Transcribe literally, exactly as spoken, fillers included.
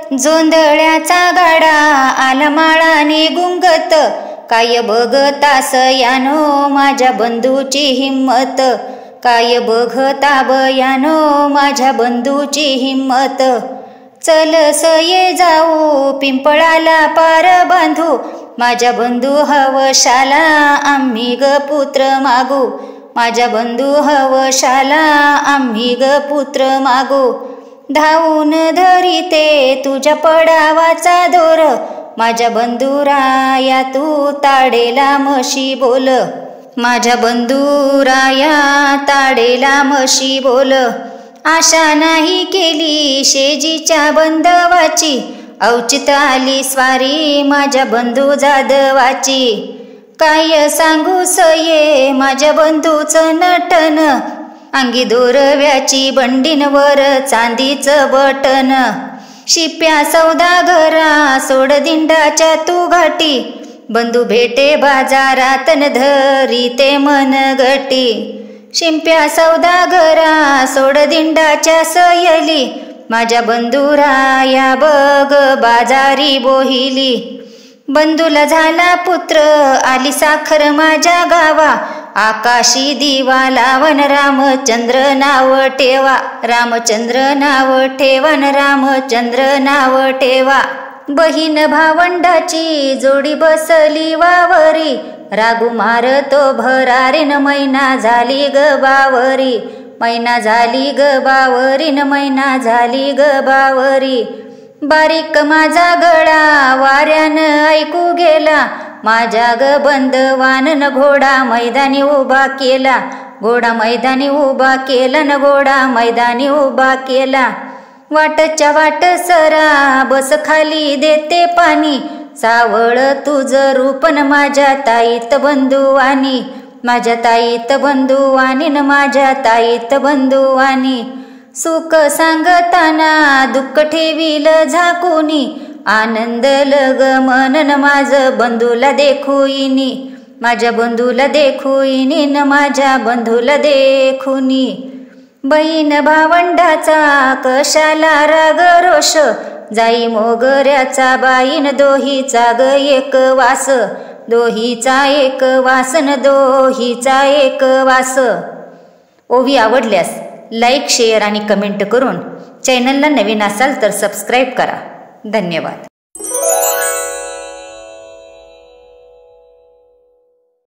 जोंधळ्याचा गाडा आला माळाने गुंगत, काय बघतास यानो माझ्या बंधूची हिम्मत, काय बघता बयानो माझ्या बंधूची हिम्मत। चल सये जाऊ पिंपळाला पार बांधू, माझ्या बंधू हवशाला आम्ही ग पुत्र मागू, माझ्या बंधू हवशाला आम्ही ग पुत्र मागू। धावून धरिते तुझ्या पडावाचा दोर, माझ्या बंधुराया तू ताडेला म्हशी बोल, माझ्या बंधुराया ताडेला म्हशी बोल। आशा नाही केली शेजीच्या बंधवाची, अवचित आली स्वारी माझ्या बंधू जाधवाची। काय सांगू सये माझ्या बंधूचं नटन, अंगी दोरव्याची बंडींवर चांदीचं बटन। शिप्या सौदागरा सोड दिंडाच्या तू घाटी, बंधू भेटे बाजारात न धरी ते मन गटी। शिंप्या सौदागरा सोड दिंडाच्या सयली, माझ्या बंधुराया बग बाजारी बोहिली। बंधूला झाला पुत्र आली साखर माझ्या गावा, आकाशी दिवा लावन रामचंद्र नाव ठेवा, रामचंद्र नाव ठेवा न रामचंद्र नाव ठेवा। बहीण भावंडाची जोडी बसली वावरी, रागू मारतो भरारी न मैना झाली ग बावरी, मैना झाली ग बावरी न मैना झाली ग बावरी। बारीक माझा गळा वाऱ्यानं ऐकू गेला, माझ्या ग बंधवान न घोडा मैदानी उभा केला, घोडा मैदानी उभा केला न घोडा मैदानी उभा केला। वाटच्या वाट सरा बस खाली देते पाणी, सावळ तुझं रूपन माझ्या ताईत बंधुवानी, माझ्या ताईत बंधुवानी न माझ्या ताईत बंधुवानी। सुख सांगताना दुःख ठेवील झाकुनी, आनंद लग मनन माझं बंधूला देखुईनी, माझ्या बंधूला देखुईनी न माझ्या बंधूला देखुनी। बहीण भावंडाचा कशाला राग रोष, जाई मोगऱ्याचा बाईन दोहीचा ग एक वास, दोहीचा एक वासन दोहीचा एक वास। ओवी आवडल्यास लाईक शेअर आणि कमेंट करून चॅनलला नवीन असाल तर सबस्क्राईब करा। धन्यवाद।